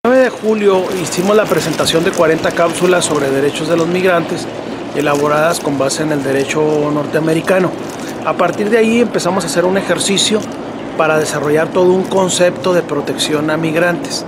El 9 de julio hicimos la presentación de 40 cápsulas sobre derechos de los migrantes, elaboradas con base en el derecho norteamericano. A partir de ahí empezamos a hacer un ejercicio para desarrollar todo un concepto de protección a migrantes.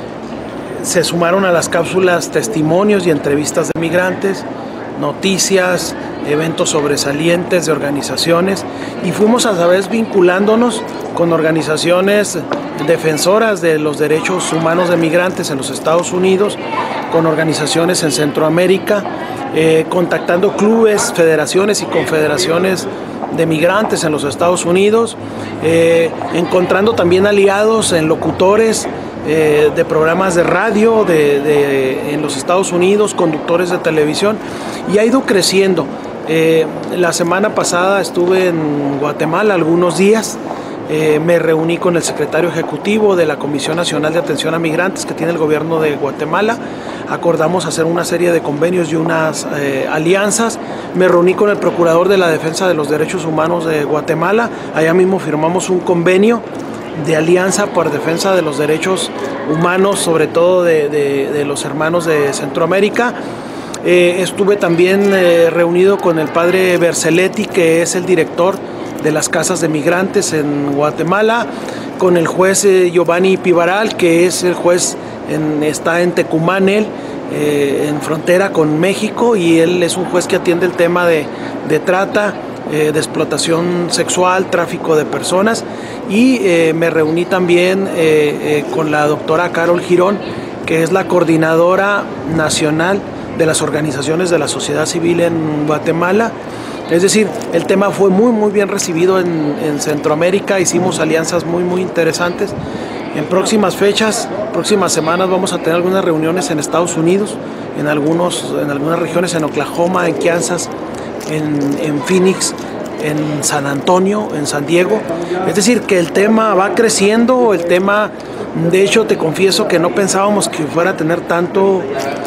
Se sumaron a las cápsulas testimonios y entrevistas de migrantes, noticias, eventos sobresalientes de organizaciones, y fuimos a la vez vinculándonos con organizaciones defensoras de los derechos humanos de migrantes en los Estados Unidos, con organizaciones en Centroamérica, contactando clubes, federaciones y confederaciones de migrantes en los Estados Unidos, encontrando también aliados en locutores de programas de radio en los Estados Unidos, conductores de televisión, y ha ido creciendo. La semana pasada estuve en Guatemala algunos días. Me reuní con el secretario ejecutivo de la Comisión Nacional de Atención a Migrantes que tiene el gobierno de Guatemala. Acordamos hacer una serie de convenios y unas alianzas. Me reuní con el procurador de la Defensa de los Derechos Humanos de Guatemala. Allá mismo firmamos un convenio de alianza por defensa de los derechos humanos, sobre todo de los hermanos de Centroamérica. Estuve también reunido con el padre Berceletti, que es el director de las casas de migrantes en Guatemala, con el juez Giovanni Pivaral, que es el juez, está en Tecumán, en frontera con México, y él es un juez que atiende el tema de trata, de explotación sexual, tráfico de personas, y me reuní también con la doctora Carol Girón, que es la coordinadora nacional de las organizaciones de la sociedad civil en Guatemala. Es decir, el tema fue muy bien recibido en Centroamérica. Hicimos alianzas muy interesantes. En próximas fechas, próximas semanas, vamos a tener algunas reuniones en Estados Unidos, en algunas regiones, en Oklahoma, en Kansas, en Phoenix, en San Antonio, en San Diego. Es decir, que el tema va creciendo. El tema, de hecho, te confieso que no pensábamos que fuera a tener tanto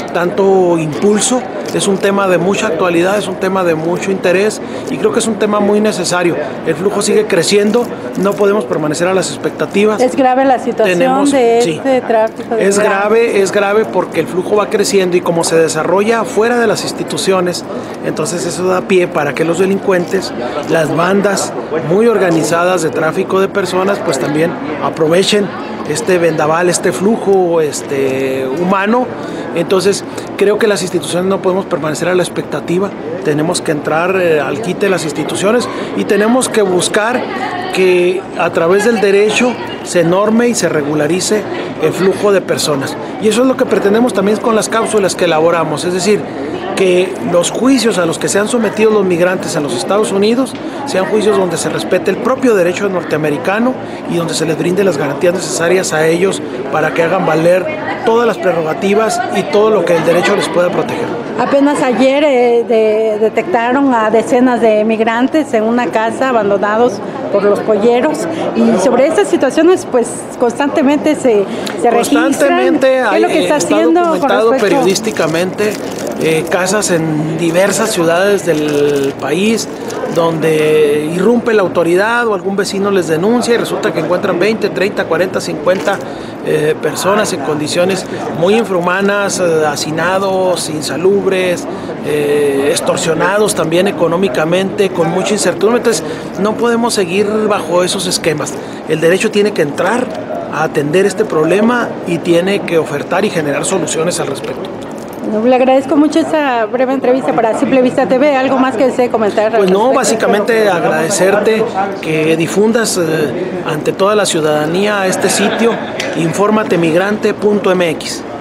impulso. Es un tema de mucha actualidad, es un tema de mucho interés, y creo que es un tema muy necesario. El flujo sigue creciendo, no podemos permanecer a las expectativas. ¿Es grave la situación de tráfico? Es grave porque el flujo va creciendo, y como se desarrolla fuera de las instituciones, entonces eso da pie para que los delincuentes, las bandas muy organizadas de tráfico de personas, pues también aprovechen este vendaval, este flujo humano. Entonces creo que las instituciones no podemos permanecer a la expectativa, tenemos que entrar al quite de las instituciones, y tenemos que buscar que a través del derecho se norme y se regularice el flujo de personas, y eso es lo que pretendemos también con las cápsulas que elaboramos. Es decir, que los juicios a los que se han sometido los migrantes en los Estados Unidos sean juicios donde se respete el propio derecho norteamericano y donde se les brinde las garantías necesarias a ellos para que hagan valer todas las prerrogativas y todo lo que el derecho les pueda proteger. Apenas ayer detectaron a decenas de migrantes en una casa abandonados por los polleros, y sobre estas situaciones pues constantemente se registran. ¿Qué es lo que está haciendo documentado periodísticamente casas en diversas ciudades del país donde irrumpe la autoridad o algún vecino les denuncia, y resulta que encuentran 20, 30, 40, 50 personas en condiciones muy infrahumanas, hacinados, insalubres, extorsionados también económicamente, con mucha incertidumbre. Entonces no podemos seguir bajo esos esquemas. El derecho tiene que entrar a atender este problema y tiene que ofertar y generar soluciones al respecto. Le agradezco mucho esta breve entrevista para Simple Vista TV. ¿Algo más que desee comentar? Pues no, básicamente agradecerte que difundas ante toda la ciudadanía este sitio, informatemigrante.mx.